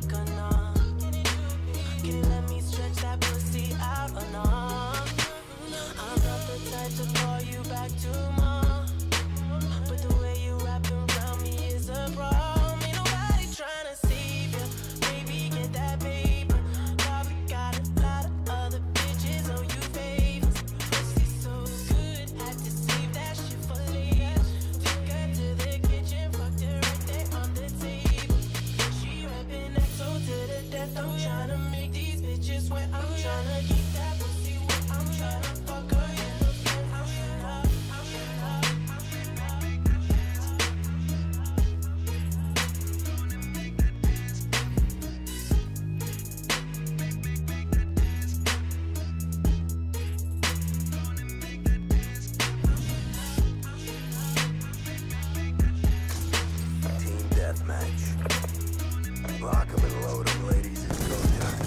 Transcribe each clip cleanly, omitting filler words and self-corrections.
quick or not? Can you let me stretch that pussy out or not? I'm not the type to call you back tomorrow, but the way you wrap around me is a problem. Ain't nobody tryna save you. Baby, get that paper. Probably got a lot of other bitches on you favors. Pussy so good, had to save that shit for later. Took her to the kitchen, fucked her right there on the table. She rapping that so to the death. I'm tryna make these bitches wet. I'm tryna keep that pussy wet. I'm tryna fuck her in the bed. Team deathmatch. Lock 'em and load 'em, ladies. It's go time.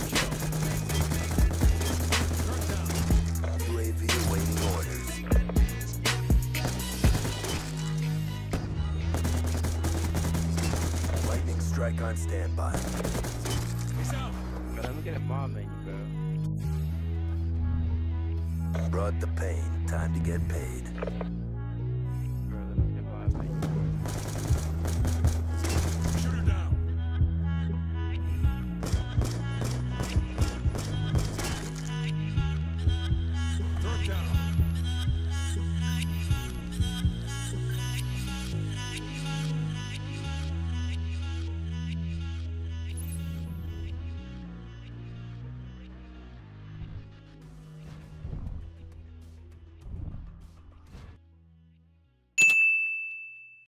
UAV awaiting orders. Lightning strike on standby. Let me get a bomb menu, bro. Brought the pain. Time to get paid.